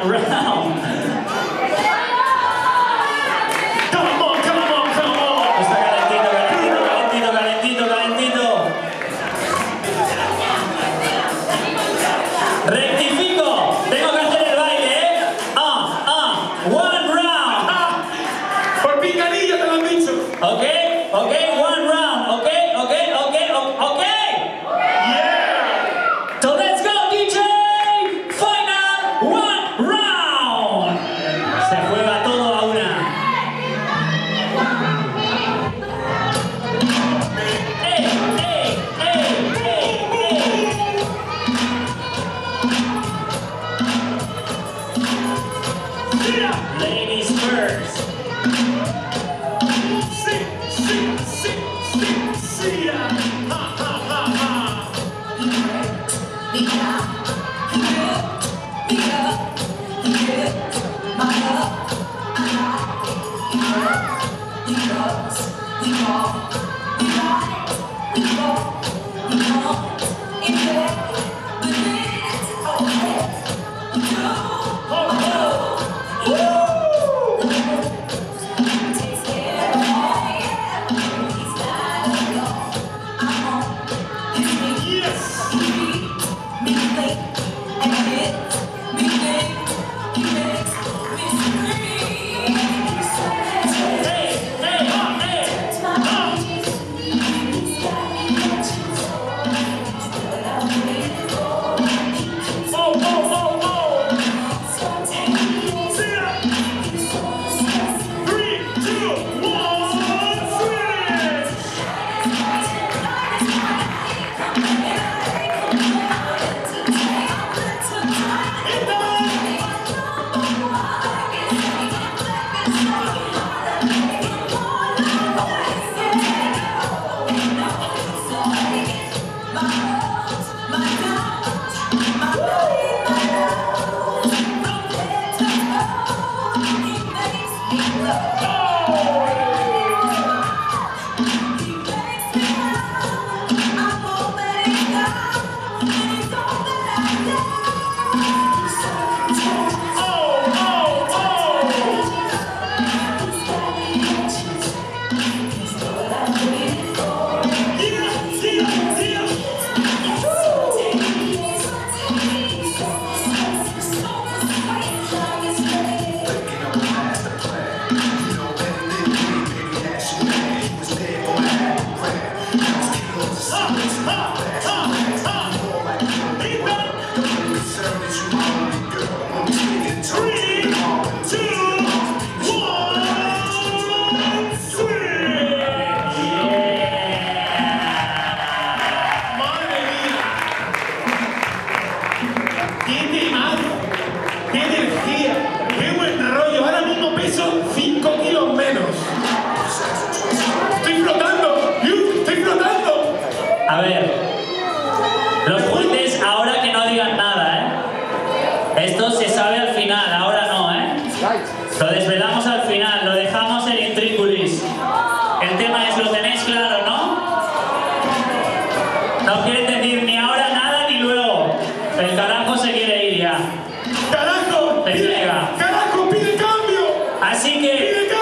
one round. Está calentito, calentito, calentito, calentito, calentito. Rectifico, tengo que hacer el baile, ¿eh? One round. Por pinganillo te lo han dicho. Ok, ok, one round. Ok, ok, ok, ok. Yeah. So let's go, DJ. Final one round. Se juega todo a una. Hey, hey, hey, hey, hey. Ladies first. A ver, los jueces ahora que no digan nada, ¿eh? Esto se sabe al final, ahora no, ¿eh? Lo desvelamos al final, lo dejamos en intríngulis. El tema es, lo tenéis claro, ¿no? No quieren decir ni ahora nada ni luego. El carajo se quiere ir ya. ¡Carajo! Les llega. ¡Carajo, pide cambio! Así que...